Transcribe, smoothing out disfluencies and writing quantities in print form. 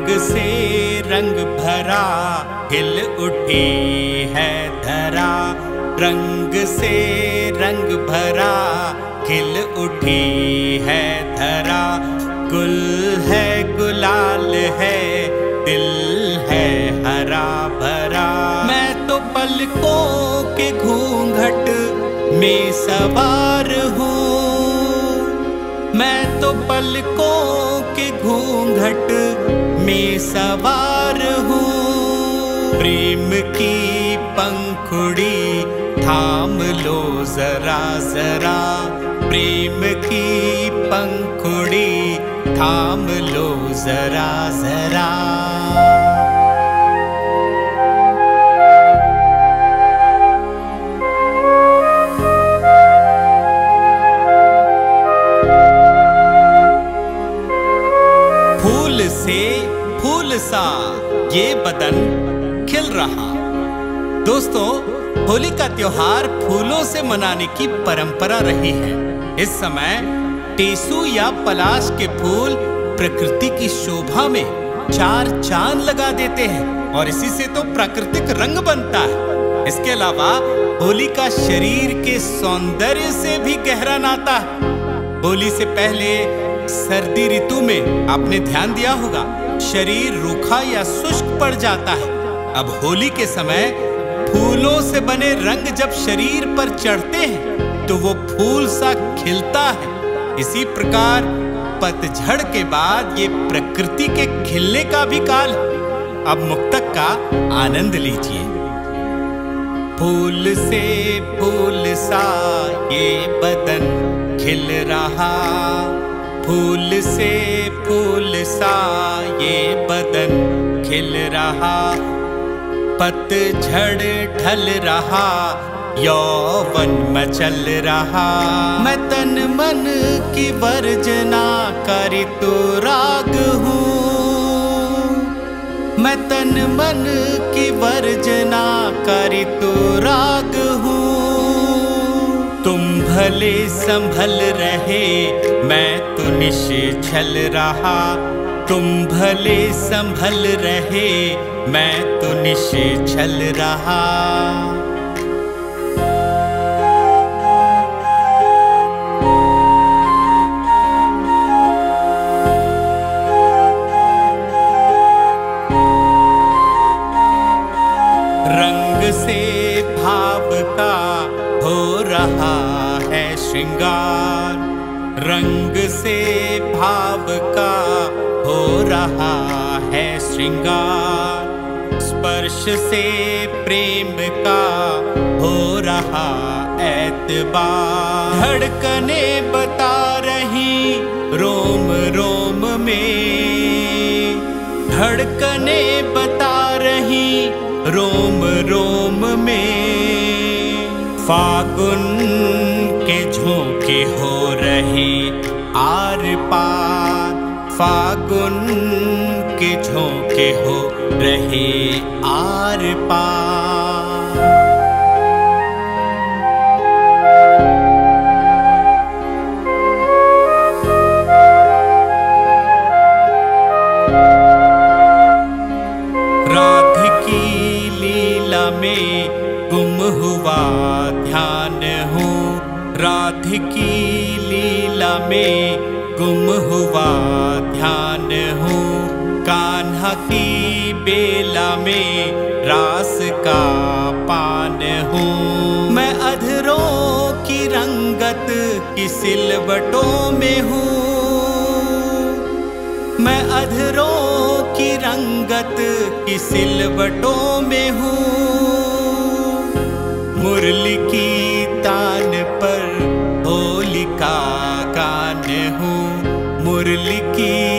रंग से रंग भरा खिल उठी है धरा, रंग से रंग भरा खिल उठी है धरा। गुल है गुलाल है दिल है हरा भरा। मैं तो पलकों के घूंघट में सवार हूँ, मैं तो पलकों के घूंघट में सवार हूँ। प्रेम की पंखुड़ी थाम लो जरा जरा, प्रेम की पंखुड़ी थाम लो जरा जरा। फूल से फूल सा ये बदन खिल रहा। दोस्तों, होली का त्योहार फूलों से मनाने की परंपरा रही है। इस समय टेसू या पलाश के फूल प्रकृति की शोभा में चार चांद लगा देते हैं और इसी से तो प्राकृतिक रंग बनता है। इसके अलावा होली का शरीर के सौंदर्य से भी गहरा नाता है। होली से पहले सर्दी ऋतु में आपने ध्यान दिया होगा, शरीर रूखा या शुष्क पड़ जाता है। अब होली के समय फूलों से बने रंग जब शरीर पर चढ़ते हैं तो वो फूल सा खिलता है। इसी प्रकार पतझड़ के बाद ये प्रकृति के खिलने का भी काल है। अब मुक्तक का आनंद लीजिए। फूल से फूल सा ये बदन खिल रहा, फूल से फूल सा ये बदन खिल रहा। पतझड़ ढल रहा यौवन मचल रहा। मैं तन मन की वर्जना का ऋतुराग हूँ, मैं तन मन की वर्जना का ऋतुराग हूँ। तुम भले संभल रहे मैं तो निश्चल रहा, तुम भले संभल रहे मैं तो निश्चल रहा। रंग से भाव का हो रहा है श्रृंगार, रंग से भाव का हो रहा है श्रृंगार। स्पर्श से प्रेम का हो रहा एतबार। धड़कने बता रही रोम रोम में, धड़कने बता रही रोम रोम में। फागुन के झोंके हो रहे आर पार, फागुन के झोंके हो रहे आर पार। राधा की लीला में गुम हुआ ध्यान हूँ, राधा की लीला में गुम हुआ ध्यान हूँ। कान्हा की बेला में रास का पान हूँ। मैं अधरों की रंगत की सिलवटों में हूँ, मैं अधरों की रंगत की सिलवटों में हूँ। मुरली की तान पर होली का गान हूँ, मुरली की